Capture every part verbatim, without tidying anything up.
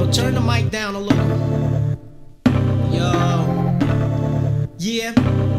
Yo, turn the mic down a little. Yo. Yeah.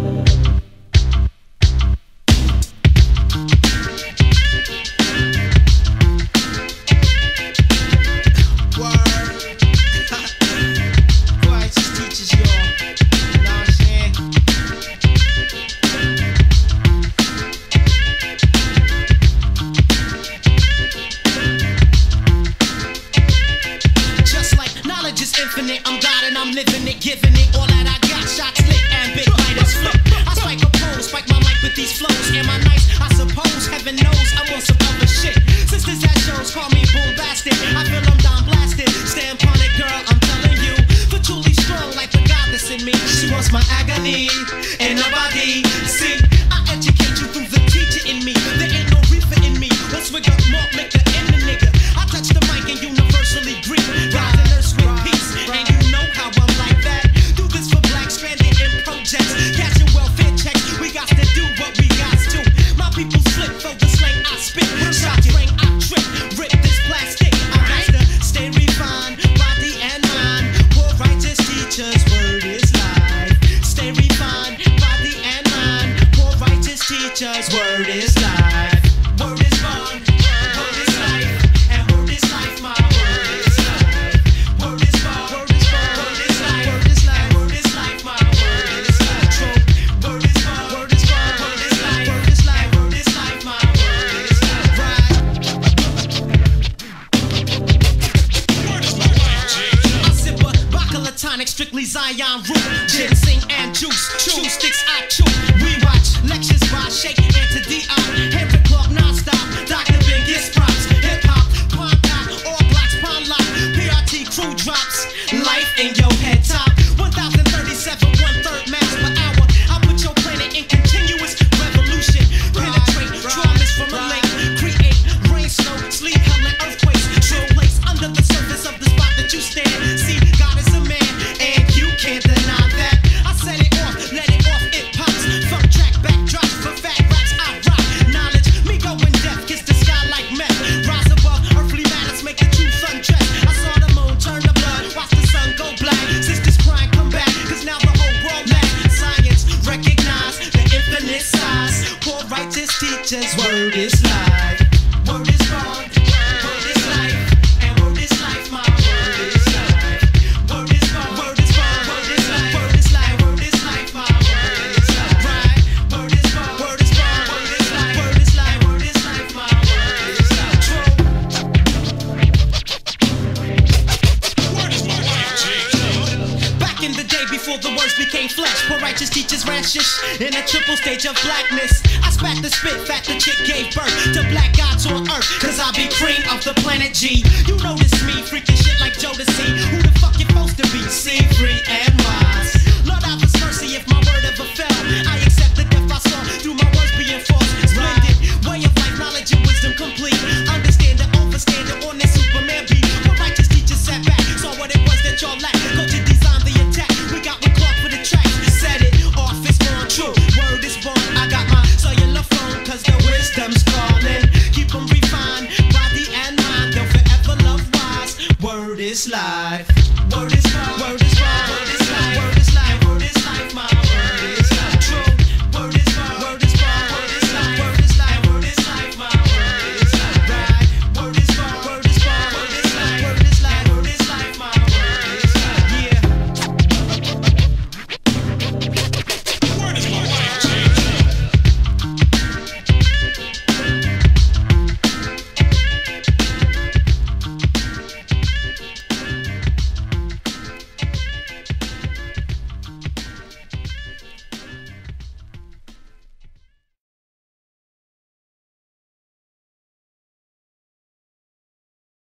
Infinite, I'm God and I'm living it, giving it all that I got. Shots lit and big lighters flip. I spike a pole, spike my mic with these flows. Am I nice? I suppose. Heaven knows I'm on some other shit. Sisters at shows call me bombastic. I feel I'm down blasted. Stand upon it, girl, I'm telling you. For truly strong like the goddess in me. She wants my agony and nobody. See, I educate you through the teacher in me. There ain't no reefer in me. Let's swig up more liquor in the nigga. I touch the mic and universally greet. Rise and nurse with peace. And you know how I'm like that. Do this for black stranded in projects. Cashing welfare checks. We got to do what we got to. My people slip for the slang I spit. Shot ring, I trip. Rip this plastic. I got to stay refined. Body and mind. Poor righteous teachers. Word is life. Stay refined. Body and mind. Poor righteous teachers. Word is life. Word is born. Word is life. And word is life. My word is life. Word is born. Strictly Zion root, ginseng and juice, chew sticks I chew. We watch lectures by Sheikh and to D I Henry Clark non-stop, Doctor Ben gets props. Hip hop, pond pop, all blocks, pond lock. P R T crew drops, life in your head top. one thousand thirty-seven, one third miles per hour. I put your planet in continuous revolution. Penetrate traumas from a lake, create rain, snow, sleet, hell, and earthquakes. Drill lakes under the surface of the spot that you stand. See, God is a man. Can't deny that. I set it off, let it off, it pops. Funk track, backdrops for fat raps. I rock knowledge. Me going deaf, kiss the sky like meth. Rise above earthly matters, make the truth undress. I saw the moon turn to blood, watch the sun go black. Sisters crying, come back, cause now the whole world lacks. Science recognize the infinite size. Poor righteous teachers, word is life. Word is born, word is life. And word is life, my word is life. Word is born, word is born. Before the words became flesh, poor righteous teachers ran shish in a triple stage of blackness. I spat the spit, fat the chick gave birth to black gods on earth, cause I be cream of the planet G. You notice me freaking shit like Jodeci. Who the fuck you supposed to be? See, free and wise. Lord have his mercy if my word ever fell. I accept the death I saw through my words being false. Splendid way of life, knowledge and wisdom complete. Understand it, overstand it on this Superman beat. Poor righteous teachers sat back, saw what it was that y'all lacked. Go to design the attack. We got with Clark for the track. Set it off, it's on true. Word is born. I got my cellular phone, cause the wisdom's calling. Keep them refined, body and mind. They'll forever love wise. Word is life. Word is born. Word is